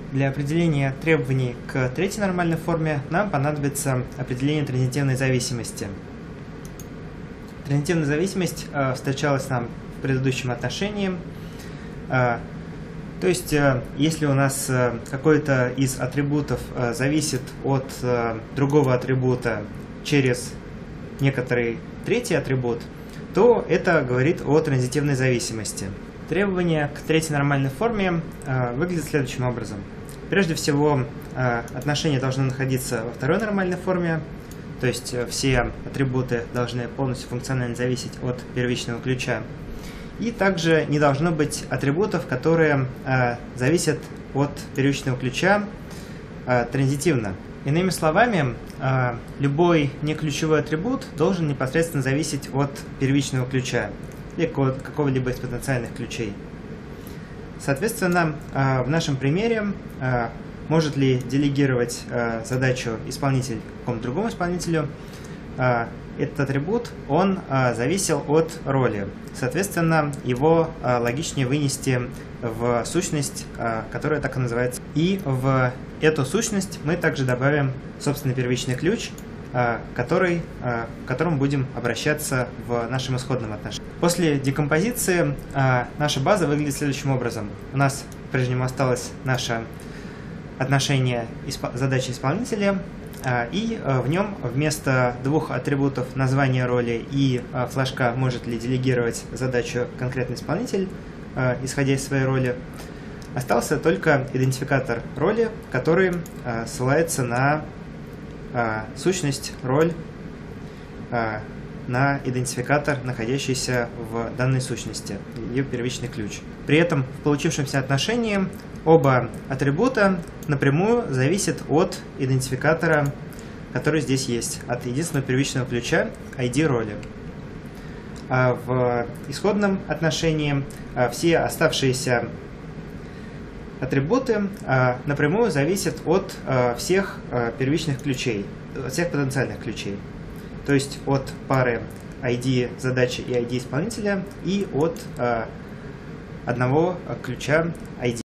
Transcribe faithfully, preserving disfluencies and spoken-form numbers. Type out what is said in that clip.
Для определения требований к третьей нормальной форме нам понадобится определение транзитивной зависимости. Транзитивная зависимость э, встречалась нам в предыдущем отношении. Э, то есть, э, если у нас э, какой-то из атрибутов э, зависит от э, другого атрибута через некоторый третий атрибут, то это говорит о транзитивной зависимости. Требования к третьей нормальной форме э, выглядят следующим образом. Прежде всего, э, отношения должны находиться во второй нормальной форме, то есть э, все атрибуты должны полностью функционально зависеть от первичного ключа. И также не должно быть атрибутов, которые э, зависят от первичного ключа э, транзитивно. Иными словами, э, любой неключевой атрибут должен непосредственно зависеть от первичного ключа или какого-либо из потенциальных ключей. Соответственно, в нашем примере может ли делегировать задачу исполнитель какому-то другому исполнителю, этот атрибут, он зависел от роли. Соответственно, его логичнее вынести в сущность, которая так и называется. И в эту сущность мы также добавим собственный первичный ключ, который, к которому будем обращаться в нашем исходном отношении. После декомпозиции наша база выглядит следующим образом. У нас по-прежнему осталось наше отношение задачи исполнителя, и в нем вместо двух атрибутов названия роли и флажка может ли делегировать задачу конкретный исполнитель, исходя из своей роли, остался только идентификатор роли, который ссылается на сущность, роль, на идентификатор, находящийся в данной сущности, ее первичный ключ. При этом в получившемся отношении оба атрибута напрямую зависят от идентификатора, который здесь есть, от единственного первичного ключа ай ди роли. А в исходном отношении все оставшиеся атрибуты а, напрямую зависят от а, всех а, первичных ключей, от всех потенциальных ключей. То есть от пары ай ди задачи и ай ди исполнителя и от а, одного ключа ай ди.